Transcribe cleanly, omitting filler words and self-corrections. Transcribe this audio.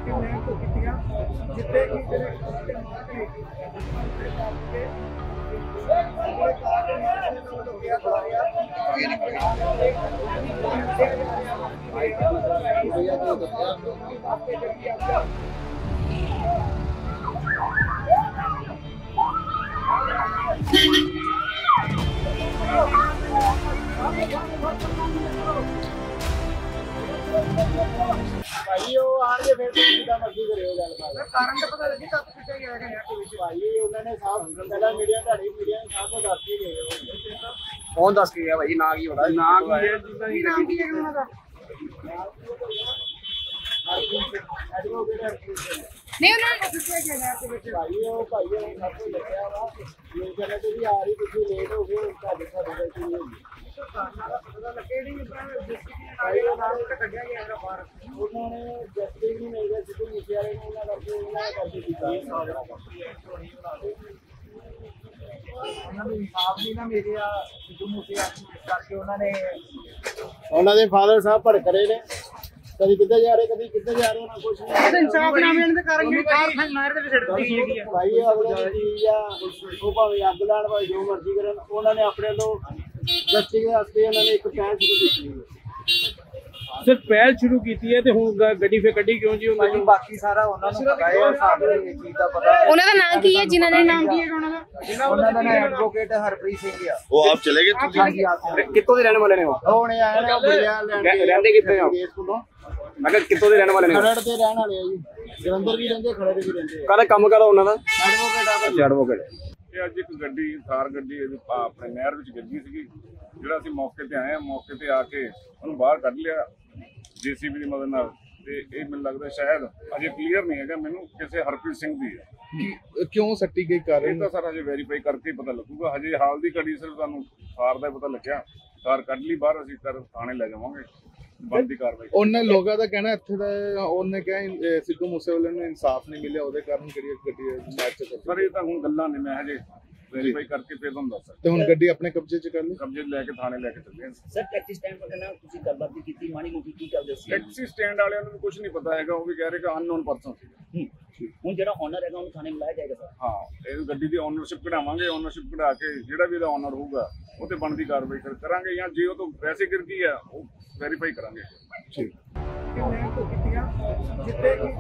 भाई वो आगे फिर जिदा मर्जी करियो गलबात कारण तो पता लगी कब किथे गया है यार के भाई उन्होंने साफ पहला मीडिया ढाड़ी मीडिया ने साफ को दस के गए कौन दस के गया भाई ना की होता ना की है नाम की है उन्होंने नहीं उन्होंने किथे गया यार के भाई वो सब को लगा हुआ ये कहने तो भी आ रही कुछ लेट हो गए उसका देखा देखा की पता लगे नहीं भाई वो नाम का कढ़िया गया है बाहर उन्होंने जस्टिस नहीं मिल गया सिद्धू मूसेवाले ने उन्होंने करके दिया उन्होंने इंसाफ नहीं ना मेरे सिद्धू मूसेवाले करके उन्होंने फादर साहब भड़क रहे ने कभी किधर जा रहे कभी किधर जा रहे ना कुछ नहीं इंसाफ ना मिलने के कारण भी कार मार दे छड़ दी है भाई अगले जी या वो भावे अग लाण भाई जो मर्जी करन उन्होंने अपने लो जस्टिस वास्ते उन्होंने एक पहल शुरू की सिर्फ पहल शुरू की है तो हुण गड्डी फिर कड्डी क्यों जी उन्होंने बाकी सारा उन्होंने पता है साडे ये चीज दा पता है उन्होंने नाम की है जिन्होंने नाम की है उन्होंने ना एडवोकेट हरप्रीत सिंह है वो आप चले गए कितों दे रहने वाले ने हो हुणे आए ने बढ़िया रहंदे किथे हो मैं कितों दे रहने वाले ने खरड़ ते रहने वाले जी जलंधर भी रहंदे खरड़ भी रहंदे काला काम करो उन्हां दा एडवोकेट ਇਹ ਅੱਜ ਇੱਕ ਗੱਡੀ ਥਾਰ ਗੱਡੀ ਆਪਣੇ ਨਹਿਰ ਵਿੱਚ ਗਿਰ ਗਈ ਸੀਗੀ ਜਿਹੜਾ ਅਸੀਂ ਮੌਕੇ ਤੇ ਆਏ ਆ ਮੌਕੇ ਤੇ ਆ ਕੇ ਉਹਨੂੰ ਬਾਹਰ ਕੱਢ ਲਿਆ ਜੀਸੀਬੀ ਦੀ ਮਦਦ ਨਾਲ ਤੇ ਇਹ ਮੈਨੂੰ ਲੱਗਦਾ ਸ਼ਾਇਦ ਅਜੇ ਕਲੀਅਰ ਨਹੀਂ ਹੈਗਾ ਮੈਨੂੰ ਕਿਸੇ ਹਰਪ੍ਰੀਤ ਸਿੰਘ ਦੀ ਹੈ क्यों सट्टी गई कारण ਇਹ ਤਾਂ ਸਰ ਹਜੇ ਵੈਰੀਫਾਈ ਕਰਕੇ ਪਤਾ ਲੱਗੂਗਾ ਹਜੇ ਹਾਲ ਦੀ ਘੜੀ ਸਿਰਫ ਸਾਨੂੰ ਥਾਰ ਦਾ ਪਤਾ ਲੱਗਿਆ ਥਾਰ ਕੱਢ ਲਈ ਬਾਹਰ ਅਸੀਂ ਥਾਣੇ ਲੈ ਜਾਵਾਂਗੇ ਬਣਦੀ ਕਾਰਵਾਈ ਉਹਨਾਂ ਲੋਕਾਂ ਦਾ ਕਹਿਣਾ ਇੱਥੇ ਦਾ ਉਹਨੇ ਕਿਹਾ ਸਿੱਧੂ ਮੂਸੇਵਾਲੇ ਨੂੰ ਇਨਸਾਫ ਨਹੀਂ ਮਿਲਿਆ ਉਹਦੇ ਕਾਰਨ ਕਿਹੜੀ ਗੱਡੀ ਮੈਚ ਚ ਸਰ ਇਹ ਤਾਂ ਹੁਣ ਗੱਲਾਂ ਨੇ ਮੈਂ ਹਜੇ ਵੈਰੀਫਾਈ ਕਰਕੇ ਫਿਰ ਤੁਹਾਨੂੰ ਦੱਸ ਤੇ ਹੁਣ ਗੱਡੀ ਆਪਣੇ ਕਬਜ਼ੇ ਚ ਕਰ ਲਈ ਕਬਜ਼ੇ ਲੈ ਕੇ ਥਾਣੇ ਲੈ ਕੇ ਚੱਲੇ ਹਾਂ ਸਰ ਟੈਕਸੀ ਸਟੈਂਡ ਵਗੈਰਾ ਨਾਲ ਤੁਸੀਂ ਗੱਲਬਾਤ ਕੀਤੀ ਮਾੜੀ ਮੋਟੀ ਕੀ ਕਰਦੇ ਸੀ ਟੈਕਸੀ ਸਟੈਂਡ ਵਾਲਿਆਂ ਨੂੰ ਕੁਝ ਨਹੀਂ ਪਤਾ ਹੈਗਾ ਉਹ ਵੀ ਕਹਿ ਰਹੇ ਕਿ ਅਨਨੋਨ ਪਰਸਨ ਸੀ ਹੁਣ ਜਿਹੜਾ ਓਨਰ ਹੈਗਾ ਉਹਨੂੰ ਥਾਣੇ ਮਿਲਾਇਆ ਜਾਏਗਾ ਸਰ ਹਾਂ ਇਹ ਗੱਡੀ ਦੀ ਓਨਰਸ਼ਿਪ ਕਢਾਵਾਂਗੇ ਓਨਰਸ਼ਿਪ ਕਢਾ ਕੇ ਜਿਹੜਾ ਵੀ ਇਹਦਾ ਓਨਰ ਹੋਊਗਾ ਉਹ ਤੇ ਬਣਦੀ ਕਾਰਵਾਈ ਕਰਾਂਗੇ ਜਾਂ ਜੇ ਉਹ ਤੋਂ ਵੈਸੇ ਗਿਰ ਗਈ ਆ ਉਹ ਵੈਰੀਫਾਈ ਕਰਾਂਗੇ ਠੀਕ ਜਿੱਤੇ ਕਿ